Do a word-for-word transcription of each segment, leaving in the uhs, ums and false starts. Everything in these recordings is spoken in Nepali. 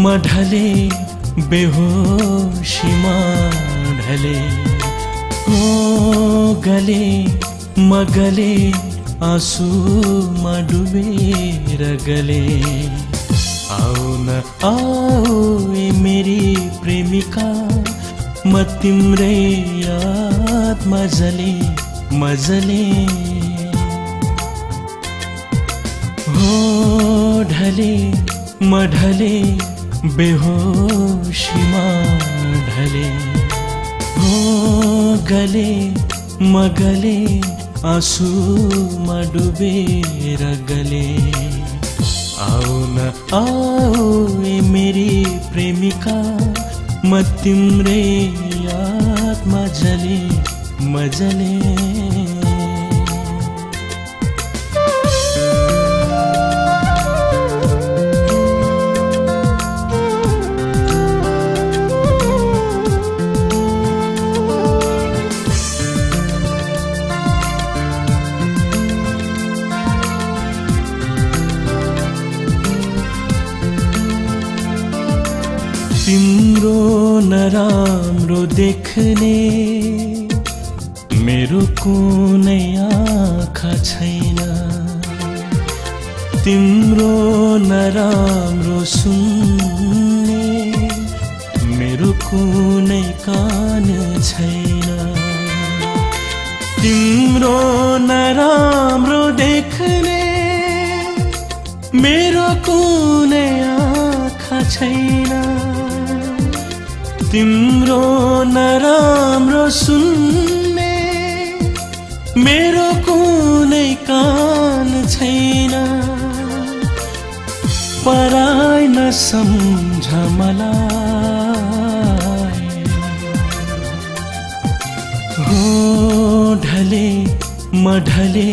म ढले बेहोशीमा ढले ओ गले म गले आँसुमा डुबेर गले। आओ न आओ ए मेरी प्रेमिका, म तिम्रै यादमा जले मजले। हो ढले म ढले बेहोशीमा ढले हो गले म गले आँसुमा डुबेर गले। आओ न आओ ए मेरी प्रेमिका, म तिम्रै यादमा जले मजले। तिम्रो नराम्रो देख्ने मेरो कुनै आँखा छैन, तिम्रो नराम्रो सुन्ने मेरो कुनै कान छैन। तिम्रो नराम्रो देख्ने मेरो कुनै आँखा छैन, तिम्रो नराम्रो सुन्ने मेरो कुनै कान छैन। पराई नसम्झ मलाई, हो ढले म ढले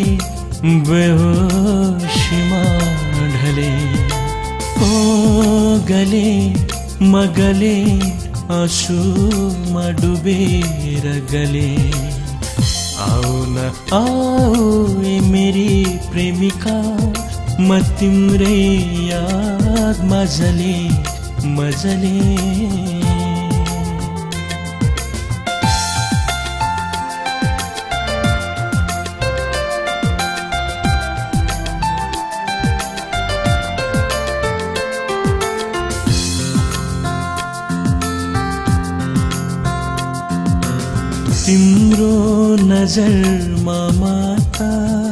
बेहोशीमा ढले ओ गले म गले आँसुमा डुबेर गले। आओ न आओ ए मेरी प्रेमिका, म तिम्रै यादमा जले मजले। तिम्रो नजरमा माता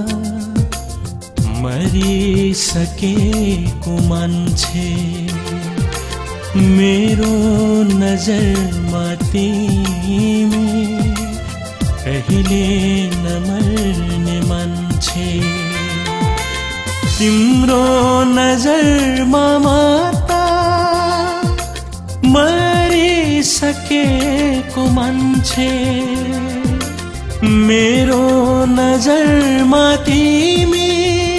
मरिसकेको मान्छे, मेरो नजरमा तिमी कहिले नमर्ने मान्छे। तिम्रो नजरमा माता मरिसकेको मान्छे, मेरो नजरमा तिमी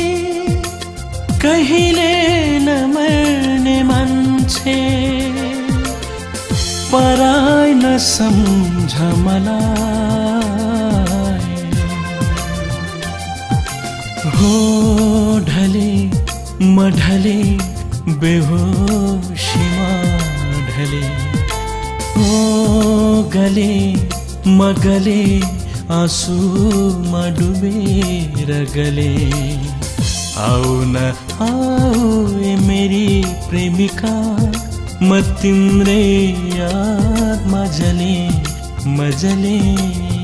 कहिले नमर्ने मान्छे। पराई नसम्झ मलाई, हो ढले म ढले बेहोशीमा ढले ओ गले म गले आँसुमा डुबेर गले। आओ न आओ ए मेरी प्रेमिका, म तिम्रै यादमा जले मजले।